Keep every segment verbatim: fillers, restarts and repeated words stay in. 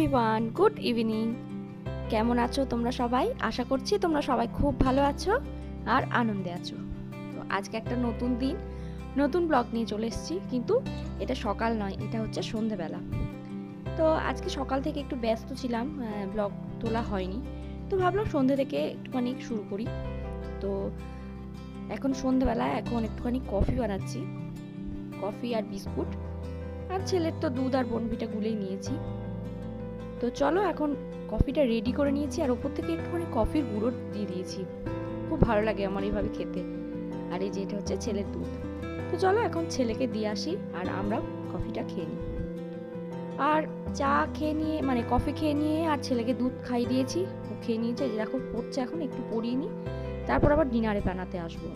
Everyone, good evening. কেমন আছো তোমরা সবাই? আশা করছি তোমরা সবাই খুব ভালো আছো আর আনন্দে আছো। তো আজকে একটা নতুন দিন, নতুন ব্লগ নিয়ে চলে এসেছি। কিন্তু এটা সকাল নয়, এটা হচ্ছে সন্ধেবেলা। তো আজকে সকাল থেকে একটু ব্যস্ত ছিলাম, ব্লগ তোলা হয়নি। তো ভাবলাম সন্ধে থেকে একটুখানি শুরু করি। তো এখন সন্ধেবেলা, এখন একটুখানি কফি বানাচ্ছি, কফি আর বিস্কুট। আর ছেলের তো দুধ আর বনভিটা গুলেই নিয়েছি। তো চলো এখন কফিটা রেডি করে নিয়েছি, আর ওপর থেকে একটুখানি কফির গুঁড়ো দিয়ে দিয়েছি। খুব ভালো লাগে আমার এইভাবে খেতে। আর এই যে এটা হচ্ছে ছেলের দুধ। তো চলো এখন ছেলেকে দিয়ে আসি আর আমরা কফিটা খেয়ে নিই। আর চা খেয়ে নিয়ে, মানে কফি খেয়ে নিয়ে আর ছেলেকে দুধ খাইয়ে দিয়েছি, ও খেয়ে নিয়েছে। যেরকম পড়ছে এখন একটু পড়িয়ে নিই, তারপর আবার ডিনারে বানাতে আসবো।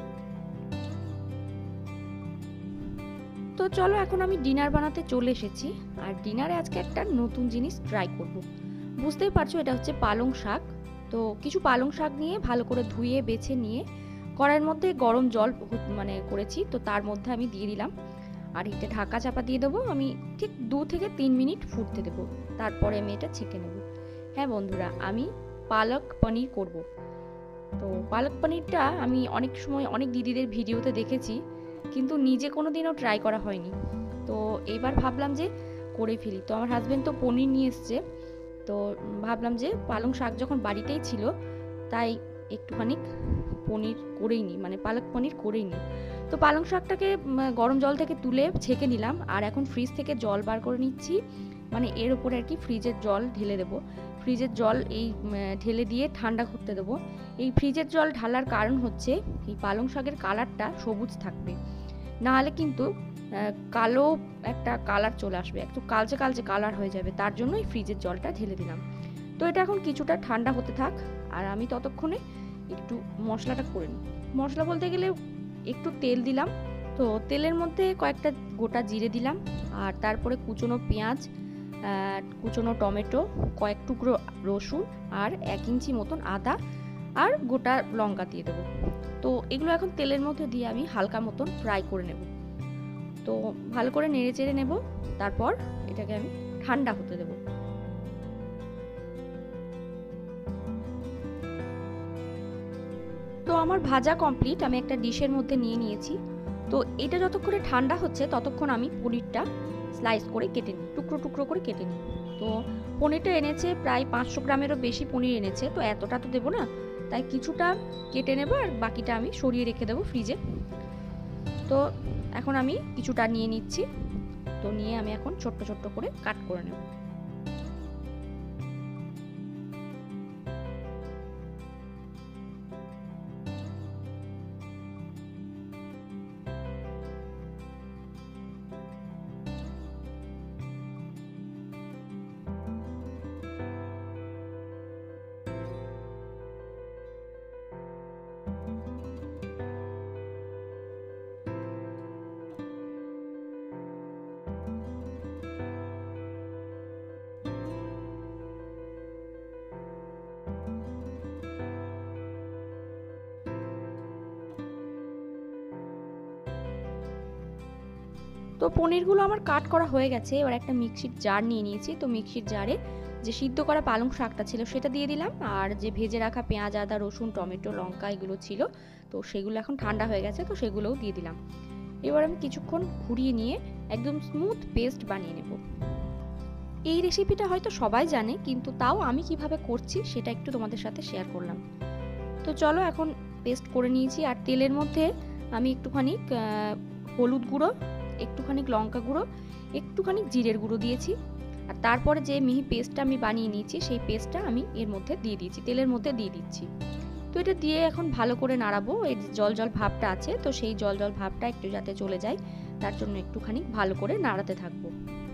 তো চলো এখন আমি ডিনার বানাতে চলে এসেছি। আর ডিনারে আজকে একটা নতুন জিনিস ট্রাই করব। বুঝতেই পারছো এটা হচ্ছে পালং শাক। তো কিছু পালং শাক নিয়ে ভালো করে ধুয়ে বেছে নিয়ে কড়াইয়ের মধ্যে গরম জল মানে করেছি, তো তার মধ্যে আমি দিয়ে দিলাম। আর এটা ঢাকা চাপা দিয়ে দেবো, আমি ঠিক দু থেকে তিন মিনিট ফুটতে দেবো, তারপরে আমি এটা ছেঁকে নেব। হ্যাঁ বন্ধুরা, আমি পালক পনির করব। তো পালক পনিরটা আমি অনেক সময় অনেক দিদিদের ভিডিওতে দেখেছি, কিন্তু নিজে কোনো দিনও ট্রাই করা হয়নি। তো এইবার ভাবলাম যে করে ফেলি। তো আমার হাজব্যান্ড তো পনির নিয়ে এসছে, তো ভাবলাম যে পালং শাক যখন বাড়িতেই ছিল, তাই একটুখানি পনির করেই নিই, মানে পালক পনির করেই নিই। তো পালং শাকটাকে গরম জল থেকে তুলে ছেঁকে নিলাম, আর এখন ফ্রিজ থেকে জল বার করে নিচ্ছি। মানে এর উপরে আর কি ফ্রিজের জল ঢেলে দেবো। ফ্রিজের জল এই ঢেলে দিয়ে ঠান্ডা করতে দেবো। এই ফ্রিজের জল ঢালার কারণ হচ্ছে এই পালং শাকের কালারটা সবুজ থাকবে, নাহলে কিন্তু কালো একটা কালার চলে আসবে, একটু কালচে কালচে কালার হয়ে যাবে। তার জন্য এই ফ্রিজের জলটা ঢেলে দিলাম। তো এটা এখন কিছুটা ঠান্ডা হতে থাক, আর আমি ততক্ষণে একটু মশলাটা করে নিই। মশলা বলতে গেলে একটু তেল দিলাম, তো তেলের মধ্যে কয়েকটা গোটা জিরে দিলাম, আর তারপরে কুচনো পেঁয়াজ, কুচনো টমেটো, কয়েক টুকরো রসুন, আর এক ইঞ্চি মতন আদা আর গোটা লঙ্কা দিয়ে দেবো। তো এগুলো এখন তেলের মধ্যে দিয়ে আমি হালকা মতন ফ্রাই করে নেব। তো ভালো করে নেড়ে চেড়ে নেব, তারপর এটাকে আমি ঠান্ডা হতে দেব। তো আমার ভাজা কমপ্লিট, আমি একটা ডিশের মধ্যে নিয়ে নিয়েছি। তো এটা যতক্ষণে ঠান্ডা হচ্ছে ততক্ষণ আমি পনিরটা স্লাইস করে কেটে নিই, টুকরো টুকরো করে কেটে নিই। তো পনিরটা এনেছে প্রায় পাঁচশো গ্রামেরও বেশি পনির এনেছে, তো এতটা তো দেবো না, তাই কিছুটা কেটে নেব আর বাকিটা আমি সরিয়ে রেখে দেবো ফ্রিজে। তো এখন আমি কিছুটা নিয়ে নিচ্ছি, তো নিয়ে আমি এখন ছোট্ট ছোট্ট করে কাট করে নেব। তো পনিরগুলো আমার কাট করা হয়ে গেছে। এবার একটা মিক্সির জার নিয়ে নিয়েছি। তো মিক্সির জারে যে সিদ্ধ করা পালং শাকটা ছিল সেটা দিয়ে দিলাম, আর যে ভেজে রাখা পেঁয়াজ, আদা, রসুন, টমেটো, লঙ্কা এগুলো ছিল, তো সেগুলো এখন ঠান্ডা হয়ে গেছে, তো সেগুলোও দিয়ে দিলাম। এবার আমি কিছুক্ষণ ঘুরিয়ে নিয়ে একদম স্মুথ পেস্ট বানিয়ে নেব। এই রেসিপিটা হয়তো সবাই জানে, কিন্তু তাও আমি কিভাবে করছি সেটা একটু তোমাদের সাথে শেয়ার করলাম। তো চলো এখন পেস্ট করে নিয়েছি, আর তেলের মধ্যে আমি একটুখানি হলুদ গুঁড়ো, একটুখানি লঙ্কা গুঁড়ো, একটুখানি জিরের গুঁড়ো দিয়েছি। আর তারপরে যে মিহি পেস্টটা আমি বানিয়ে নিয়েছি সেই পেস্টটা আমি এর মধ্যে দিয়ে দিয়েছি, তেলের মধ্যে দিয়ে দিচ্ছি। তো এটা দিয়ে এখন ভালো করে নাড়াবো। এই জল জল ভাবটা আছে, তো সেই জল জল ভাবটা একটু যাতে চলে যায়, তার জন্য একটুখানি ভালো করে নাড়াতে থাকবো।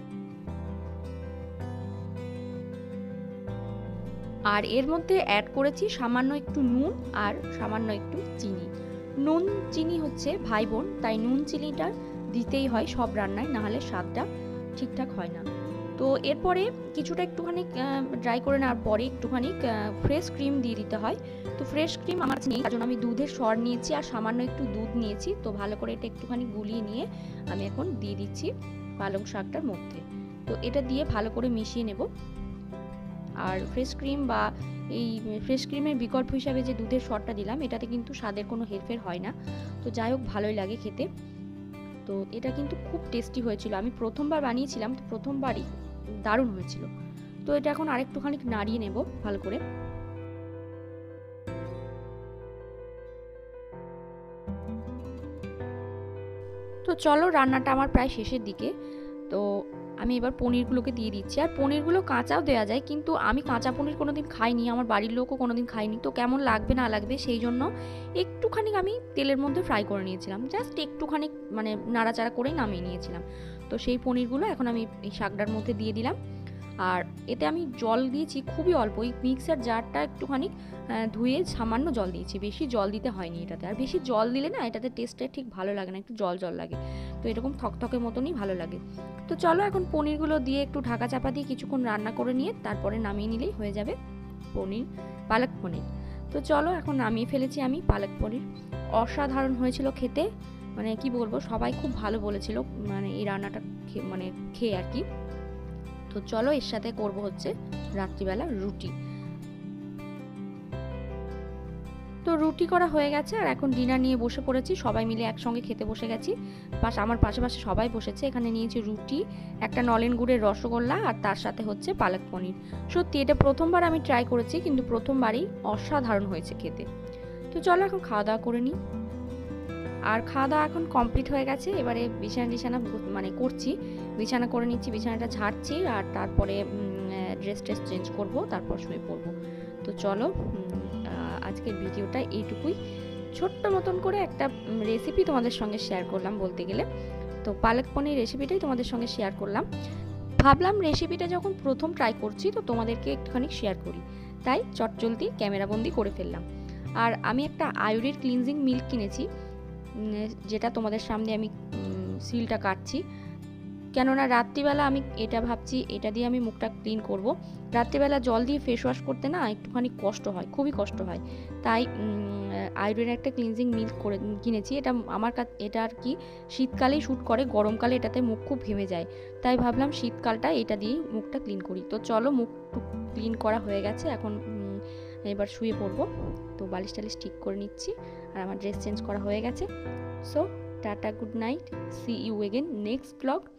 আর এর মধ্যে অ্যাড করেছি সামান্য একটু নুন আর সামান্য একটু চিনি। নুন চিনি হচ্ছে ভাই বোন, তাই নুন চিনিটা দিতেই হয় সব রান্নায়, নাহলে স্বাদটা ঠিকঠাক হয় না। তো এরপরে কিছুটা একটুখানি ড্রাই করে নেওয়ার পরে একটুখানি ফ্রেশ ক্রিম দিয়ে দিতে হয়। তো ফ্রেশ ক্রিম আমার নেই, তার জন্য আমি দুধের সর নিয়েছি আর সামান্য একটু দুধ নিয়েছি। তো ভালো করে এটা একটুখানি গুলিয়ে নিয়ে আমি এখন দিয়ে দিচ্ছি পালং শাকটার মধ্যে। তো এটা দিয়ে ভালো করে মিশিয়ে নেব। আর ফ্রেশ ক্রিম বা এই ফ্রেশ ক্রিমের বিকল্প হিসাবে যে দুধের সরটা দিলাম, এটাতে কিন্তু স্বাদের কোনো হেরফের হয় না। তো যাই হোক, ভালোই লাগে খেতে। তো এটা কিন্তু খুব টেস্টি হয়েছিল। আমি প্রথমবার বানিয়েছিলাম, তো প্রথমবারই দারুণ হয়েছিল। তো এটা এখন আরেকটুখানি নাড়িয়ে নেব ভালো করে। তো চলো, রান্নাটা আমার প্রায় শেষের দিকে। তো আমি এবার পনিরগুলোকে দিয়ে দিচ্ছি। আর পনিরগুলো কাঁচাও দেওয়া যায়, কিন্তু আমি কাঁচা পনির কোনোদিন খাইনি, আমার বাড়ির লোকও কোনোদিন খাইনি। তো কেমন লাগবে না লাগবে সেই জন্য একটুখানি আমি তেলের মধ্যে ফ্রাই করে নিয়েছিলাম, জাস্ট একটুখানি মানে নাড়াচাড়া করেই নামিয়ে নিয়েছিলাম। তো সেই পনিরগুলো এখন আমি এই শাকটার মধ্যে দিয়ে দিলাম। আর এতে আমি জল দিয়েছি খুবই অল্প, ওই মিক্সার জারটা একটুখানি ধুয়ে সামান্য জল দিয়েছি, বেশি জল দিতে হয়নি এটাতে। আর বেশি জল দিলে না এটাতে টেস্টটা ঠিক ভালো লাগে না, একটু জল জল লাগে। তো এরকম থকথকের মতনই ভালো লাগে। তো চলো, এখন পনিরগুলো দিয়ে একটু ঢাকা চাপা দিয়ে কিছুক্ষণ রান্না করে নিয়ে তারপরে নামিয়ে নিলেই হয়ে যাবে পনির, পালক পনির। তো চলো, এখন নামিয়ে ফেলেছি আমি পালক পনির। অসাধারণ হয়েছিল খেতে, মানে কি বলবো, সবাই খুব ভালো বলেছিল মানে এই রান্নাটা মানে খেয়ে আর কি। তো চলো, এর সাথে করব হচ্ছে রাত্রিবেলা রুটি। তো রুটি করা হয়ে গেছে, আর এখন ডিনার নিয়ে বসে পড়েছি, সবাই মিলে একসঙ্গে খেতে বসে গেছি। পাশ আমার পাশে পাশে সবাই বসেছে। এখানে নিয়েছি রুটি, একটা নলেন গুড়ের রসগোল্লা, আর তার সাথে হচ্ছে পালক পনির। সত্যি এটা প্রথমবার আমি ট্রাই করেছি, কিন্তু প্রথমবারই অসাধারণ হয়েছে খেতে। তো চলো, এখন খাওয়া দাওয়া করে নিই। আর খাওয়া দাওয়া এখন কমপ্লিট হয়ে গেছে। এবারে বিছানা টিছানা মানে করছি, বিছানা করে নিচ্ছি, বিছানাটা ঝাড়ছি, আর তারপরে ড্রেস ট্রেস চেঞ্জ করব, তারপর শুয়ে পড়বো। তো চলো, আজকের ভিডিওটা এইটুকুই, ছোট্ট মতন করে একটা রেসিপি তোমাদের সঙ্গে শেয়ার করলাম বলতে গেলে। তো পালক পনির রেসিপিটাই তোমাদের সঙ্গে শেয়ার করলাম। ভাবলাম রেসিপিটা যখন প্রথম ট্রাই করছি, তো তোমাদেরকে একটুখানি শেয়ার করি, তাই চটজলদি ক্যামেরাবন্দি করে ফেললাম। আর আমি একটা আয়ুর্বেদ ক্লিনজিং মিল্ক কিনেছি, যেটা তোমাদের সামনে আমি সিলটা কাটছি, কেননা রাত্রিবেলা আমি এটা ভাবছি এটা দিয়ে আমি মুখটা ক্লিন করব। রাত্রিবেলা জল দিয়ে ফেস ওয়াশ করতে না একটুখানি কষ্ট হয়, খুবই কষ্ট হয়। তাই আয়ুর্বেদের একটা ক্লিনজিং মিল্ক করে কিনেছি। এটা আমার কাছে এটা আর কি শীতকালেই শ্যুট করে, গরমকালে এটাতে মুখ খুব ঘেমে যায়। তাই ভাবলাম শীতকালটা এটা দিয়েই মুখটা ক্লিন করি। তো চলো, মুখ ক্লিন করা হয়ে গেছে, এখন এবার শুয়ে পড়বো। তো বালিশ টালিশ ঠিক করে নিচ্ছি, আর আমার ড্রেস চেঞ্জ করা হয়ে গেছে। So tata, good night, see you again next blog.